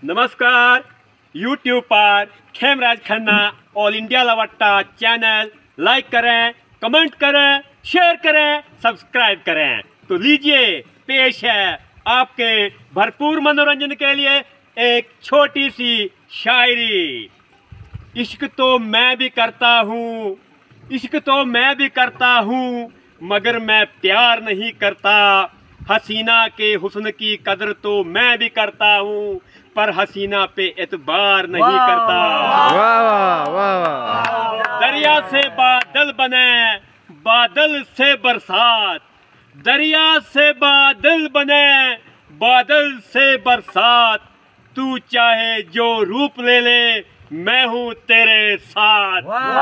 नमस्कार। YouTube पर Khemraj Khanna all India लवट्टा चैनल लाइक करें, कमेंट करें, शेयर करें, सब्सक्राइब करें। तो लीजिए, पेश है आपके भरपूर मनोरंजन के लिए एक छोटी सी शायरी। इश्क तो मैं भी करता हूँ, इश्क तो मैं भी करता हूँ, मगर मैं प्यार नहीं करता। हसीना के हुस्न की कदर तो मैं भी करता हूँ, पर हसीना पे एतबार नहीं करता। वाह वाह वाह। दरिया से बादल बने, बादल से बरसात, दरिया से बादल बने, बादल से बरसात। तू चाहे जो रूप ले ले, मैं हूँ तेरे साथ।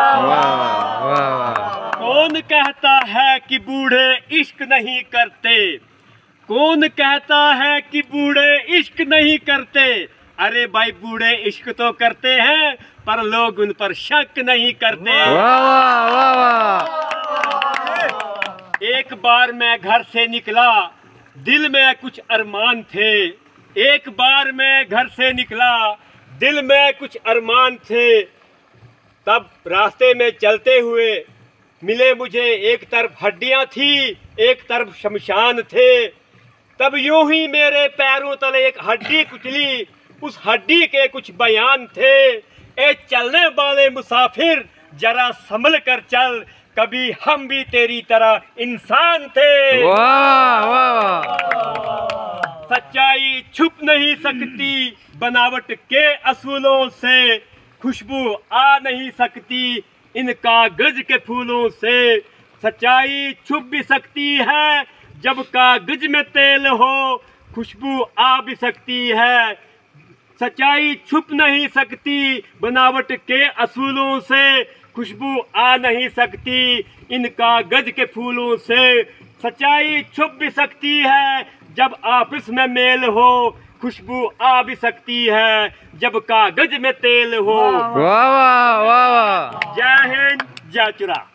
कौन कहता है कि बूढ़े इश्क नहीं करते? कौन कहता है कि बूढ़े इश्क नहीं करते? अरे भाई, बूढ़े इश्क तो करते हैं, पर लोग उन पर शक नहीं करते। वाह वाह वाह। एक बार मैं घर से निकला, दिल में कुछ अरमान थे। एक बार मैं घर से निकला, दिल में कुछ अरमान थे। तब रास्ते में चलते हुए मिले मुझे, एक तरफ हड्डियां थी, एक तरफ शमशान थे। तब यूं ही मेरे पैरों तले एक हड्डी कुचली, उस हड्डी के कुछ बयान थे। ए चलने वाले मुसाफिर, जरा संभल कर चल, कभी हम भी तेरी तरह इंसान थे। वाह वाह। सच्चाई छुप नहीं सकती बनावट के असूलों से, खुशबू आ नहीं सकती इन कागज के फूलों से। सच्चाई छुप भी सकती है जब कागज में तेल हो, खुशबू आ भी सकती है। सच्चाई छुप नहीं सकती बनावट के असूलों से, खुशबू आ नहीं सकती इन कागज के फूलों से। सच्चाई छुप भी सकती है जब आपस में मेल हो, खुशबू आ भी सकती है जब कागज में तेल हो। वाह वाह वाह। जय हिंद, जय चुरा।